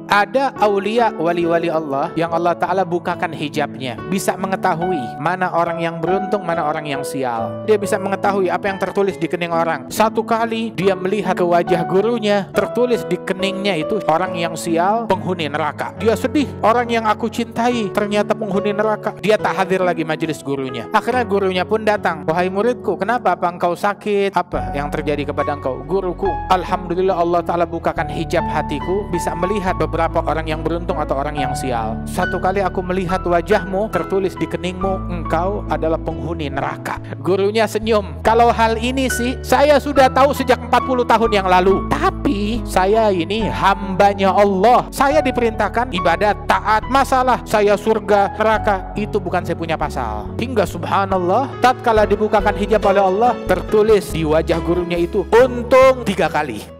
Ada aulia, wali-wali Allah yang Allah Ta'ala bukakan hijabnya, bisa mengetahui mana orang yang beruntung, mana orang yang sial. Dia bisa mengetahui apa yang tertulis di kening orang. Satu kali dia melihat ke wajah gurunya, tertulis di keningnya itu orang yang sial, penghuni neraka. Dia sedih, orang yang aku cintai ternyata penghuni neraka. Dia tak hadir lagi majelis gurunya. Akhirnya gurunya pun datang, wahai muridku, kenapa? Apa engkau sakit? Apa yang terjadi kepada engkau? Guruku, alhamdulillah Allah Ta'ala bukakan hijab hatiku, bisa melihat beberapa orang yang beruntung atau orang yang sial. Satu kali aku melihat wajahmu, tertulis di keningmu, engkau adalah penghuni neraka. Gurunya senyum. Kalau hal ini sih saya sudah tahu sejak 40 tahun yang lalu. Tapi saya ini hambanya Allah. Saya diperintahkan ibadat, taat. Masalah saya surga, neraka, itu bukan saya punya pasal. Hingga subhanallah, tatkala dibukakan hijab oleh Allah, tertulis di wajah gurunya itu untung 3 kali.